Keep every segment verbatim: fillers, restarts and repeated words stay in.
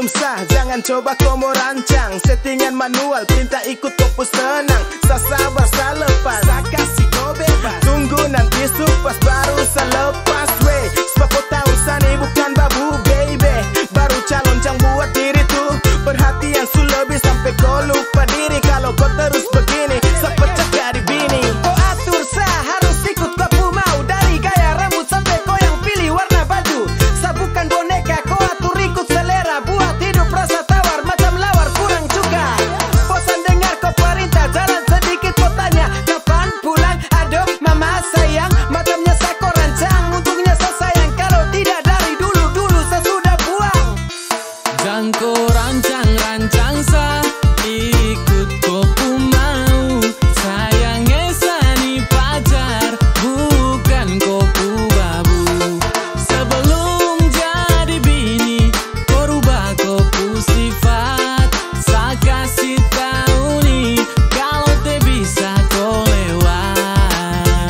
belum sah, jangan coba kau mau rancang. Settingan manual, perintah ikut kau senang. Sa sabar, sa lepas, sa kasih kau bebas. Tunggu nanti supas baru sa lepas. Weh, sebab kau tahu sani bukan babu baby. Baru calon jang buat diri tuh perhatian su lebih sampai kau lupa diri. Kalau kau terus begini, sa pecah dari bini. Kau atur sa harus ikut kau mau. Dari gaya rambut sampai kau yang pilih warna baju. Sa bukan boneka, kau atur ikut selera. Buat hidup rasa tawar macam lawar kurang cuka. Bosan dengar kau perintah, jalan sedikit kau tanya kapan pulang. Aduh mama sayang, macamnya sa kau rancang. Untungnya sa sayang, kalau tidak dari dulu-dulu sa sudah buang. Jangko rancang-rancang sa ikut kopu mau. Sayangnya sani pacar bukan kopu babu. Sebelum jadi bini kau rubah kopu sifat. Sa kasih tahu nih kalau te bisa kau lewat.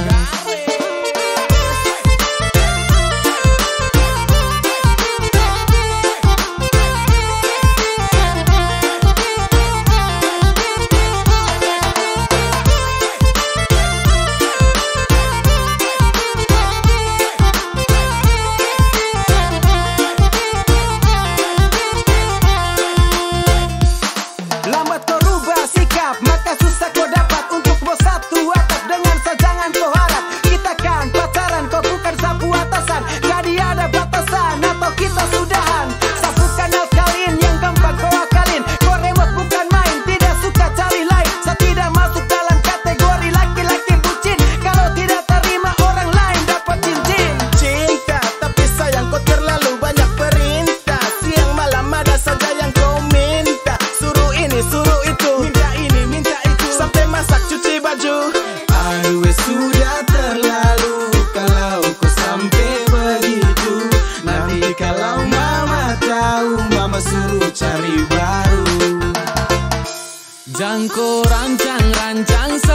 Lambat kau rubah sikap, maka susah kau dapat. Untuk bos satu atap dengan sa jangan kau harap. Kita kan pacaran, kau bukan sapu atasan. Jadi ada batasan atau kita sudahan. Sa bukan alkalin yang gampang kau akalin. Kau remote bukan main, tidak suka cari lain. Sa tidak masuk dalam kategori laki-laki bucin. Kalau tidak terima orang lain dapat cincin. Cinta, tapi sayang kau terlalu banyak perintah. Siang malam ada saja yang kau minta. Suruh ini, suruh itu, minta ini, minta itu. Sampai masak, cuci baju. Aduh sudah terlalu kalau kau sampai begitu. Nanti kalau mama tahu, mama suruh cari baru. Jangko rancang-rancang